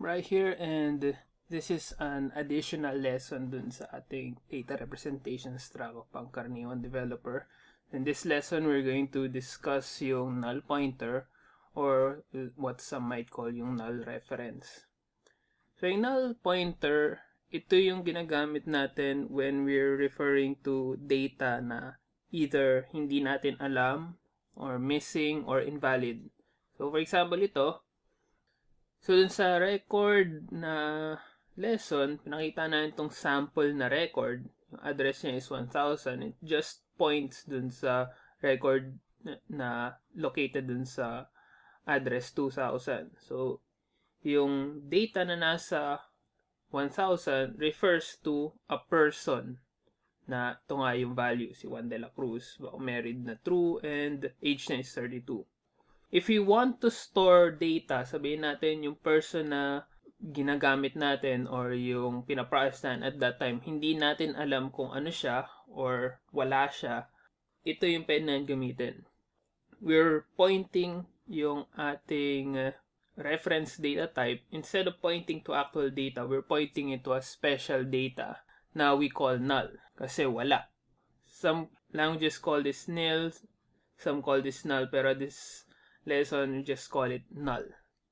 right here, and this is an additional lesson dun sa ating data representation struct of pangkaraniwan developer. In this lesson, we're going to discuss yung null pointer, or what some might call yung null reference. So yung null pointer, ito yung ginagamit natin when we're referring to data na either hindi natin alam, or missing, or invalid. So for example ito, so dun sa record na lesson, pinakita natin itong sample na record. Yung address niya is 1000. It just points dun sa record na located dun sa address 2000. So, yung data na nasa 1000 refers to a person na ito nga yung value, si Juan de la Cruz. Married na true and age na is 32. If we want to store data, sabihin natin yung person na ginagamit natin or yung pinaprocess natin at that time, hindi natin alam kung ano siya or wala siya, ito yung pwede natin gamitin. We're pointing yung ating reference data type. Instead of pointing to actual data, we're pointing it to a special data na we call null kasi wala. Some languages call this nil, some call this null, pero this lesson, we just call it null.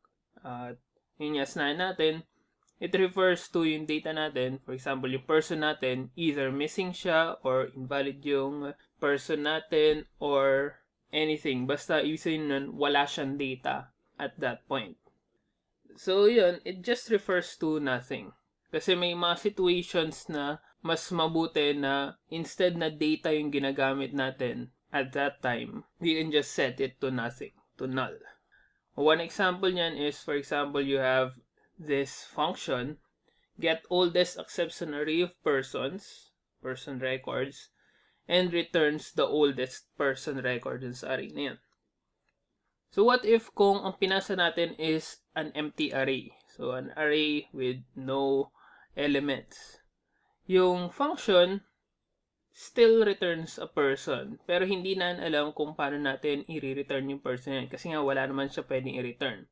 Yun yung assign natin, it refers to yung data natin. For example, yung person natin, either missing siya or invalid yung person natin or anything. Basta ibig sabihin nun, wala siyang data at that point. So yun, it just refers to nothing. Kasi may mga situations na mas mabuti na instead na data yung ginagamit natin at that time, we can just set it to nothing, to null. One example niyan is, for example, you have this function, get oldest accepts an array of persons, person records, and returns the oldest person record sa array na yan. So what if kung ang pinasa natin is an empty array? So an array with no elements. Yung function still returns a person, pero hindi na alam kung paano natin i-return yung person yan kasi nga wala naman siya pwedeng i-return.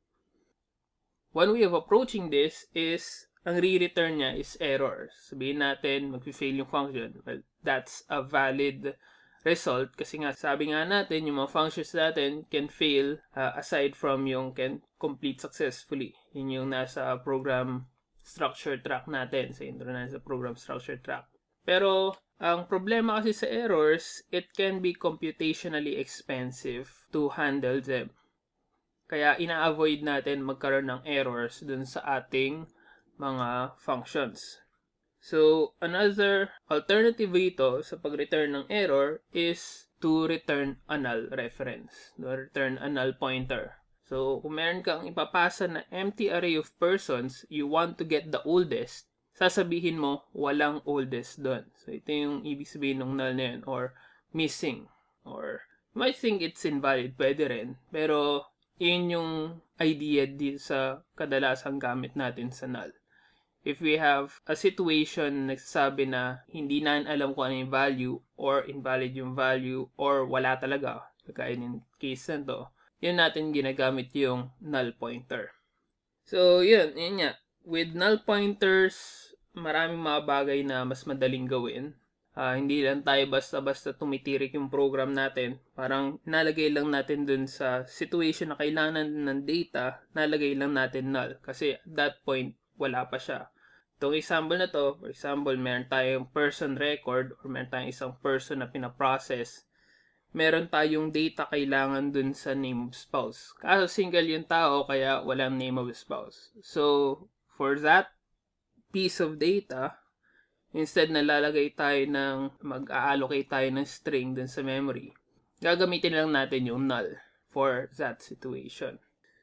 One way of approaching this is, ang re-return niya is error. Sabihin natin, mag-fail yung function. Well, that's a valid result kasi nga sabi nga natin, yung mga functions natin can fail aside from yung can complete successfully. Yun yung nasa program structure track natin, sa intro na sa program structure track. Pero ang problema kasi sa errors, it can be computationally expensive to handle them. Kaya ina-avoid natin magkaroon ng errors dun sa ating mga functions. So, another alternative rito sa pag-return ng error is to return a null reference, to return a null pointer. So, kung meron kang ipapasa na empty array of persons, you want to get the oldest, sasabihin mo, walang oldest doon. So, ito yung ibig sabihin ng null na yun, or missing. Or, you might think it's invalid, pwede rin. Pero, yun yung idea dito sa kadalasang gamit natin sa null. If we have a situation na nagsasabi na hindi na alam kung ano yung value, or invalid yung value, or wala talaga, kagaya ng case na to, yun natin ginagamit yung null pointer. So, yun nga. With null pointers, maraming mga bagay na mas madaling gawin. Hindi lang tayo basta-basta tumitirik yung program natin. Parang nalagay lang natin dun sa situation na kailangan ng data, nalagay lang natin null. Kasi at that point, wala pa siya. Itong example na to, for example, meron tayong person record or meron tayong isang person na pinaprocess. Meron tayong data kailangan dun sa name of spouse. Kaso single yung tao, kaya walang name of spouse. So, for that piece of data, instead na lalagay tayo mag-allocate tayo ng string dun sa memory, gagamitin lang natin yung null for that situation.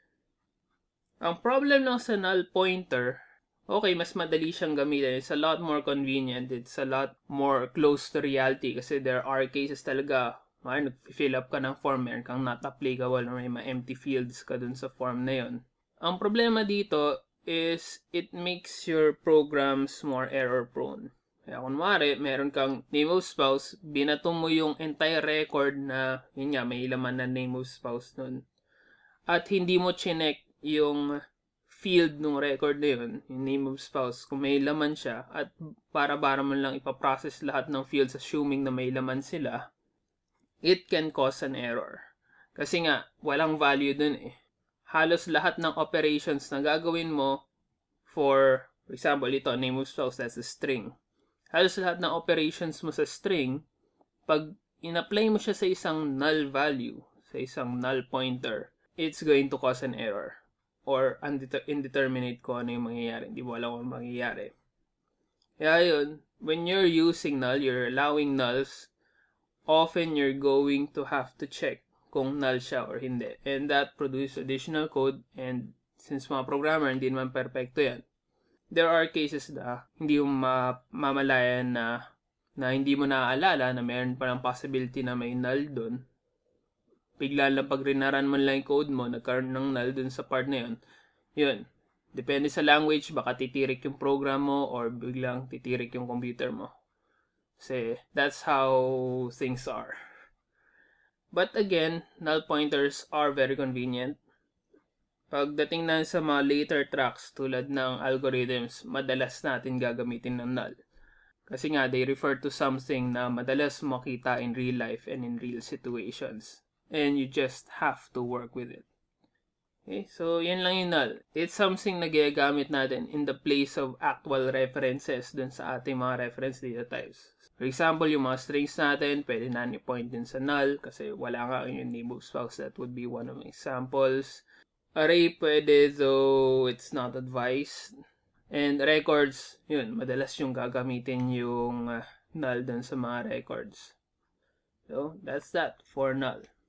Ang problem lang sa null pointer, okay, mas madali siyang gamitin. It's a lot more convenient. It's a lot more close to reality kasi there are cases talaga, nag-fill up ka ng form, meron kang not applicable or may mga empty fields ka dun sa form na yun. Ang problema dito is it makes your programs more error prone. Kaya kunwari, meron kang name of spouse, binato mo yung entire record na, yun nga, may laman na name of spouse nun. At hindi mo chinek yung field ng record na yun, yung name of spouse, kung may laman siya, at para mo lang ipaprocess lahat ng fields assuming na may laman sila, it can cause an error. Kasi nga, walang value dun eh. Halos lahat ng operations na gagawin mo for example, ito, name of spouse, that's a string. Halos lahat ng operations mo sa string, pag in-apply mo siya sa isang null value, sa isang null pointer, it's going to cause an error. Or indeterminate kung ano yung mangyayari. Hindi mo alam kung mangyayari. Kaya yun, when you're using null, you're allowing nulls, often you're going to have to check kung null siya or hindi. And that produces additional code, and since mga programmer, hindi naman perfecto yan. There are cases na hindi mo mamalayan na hindi mo naaalala na mayroon pa ng possibility na may null dun. Bigla lang pag rinaran mo lang yung code mo, nagkaroon ng null dun sa part na yun. Yun. Depende sa language, baka titirik yung program mo or biglang titirik yung computer mo. Kasi that's how things are. But again, null pointers are very convenient. Pagdating na sa mga later tracks tulad ng algorithms, madalas natin gagamitin ng null. Kasi nga, they refer to something na madalas makita in real life and in real situations. And you just have to work with it. Okay, so yan lang yung null. It's something na ginagamit natin in the place of actual references dun sa ating mga reference data types. For example, yung mga strings natin, pwede na ni-point din sa null kasi wala nga yung name of spouse. That would be one of my examples. Array pwede, though it's not advised. And records, yun, madalas yung gagamitin yung null dun sa mga records. So, that's that for null.